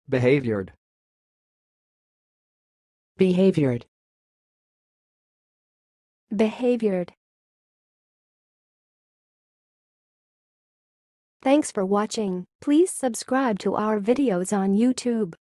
behaviored, behaviored, behaviored. Thanks for watching. Please subscribe to our videos on YouTube.